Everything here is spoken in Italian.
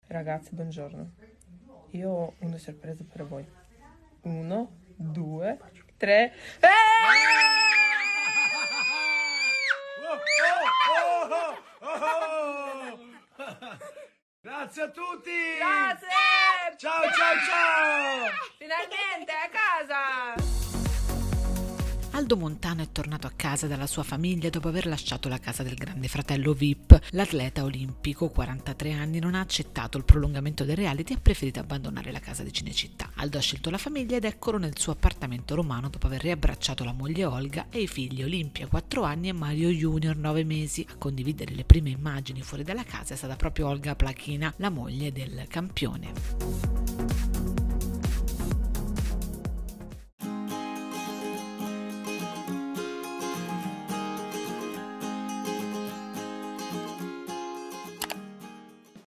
Ragazzi, buongiorno. Io ho una sorpresa per voi. 1, 2, 3. Grazie a tutti! Grazie! Ciao ciao ciao! Finalmente a casa! Aldo Montano è tornato a casa dalla sua famiglia dopo aver lasciato la casa del grande fratello VIP. L'atleta olimpico, 43 anni, non ha accettato il prolungamento del reality e ha preferito abbandonare la casa di Cinecittà. Aldo ha scelto la famiglia ed eccolo nel suo appartamento romano dopo aver riabbracciato la moglie Olga e i figli Olimpia, 4 anni, e Mario Junior, 9 mesi. A condividere le prime immagini fuori dalla casa è stata proprio Olga Plachina, la moglie del campione.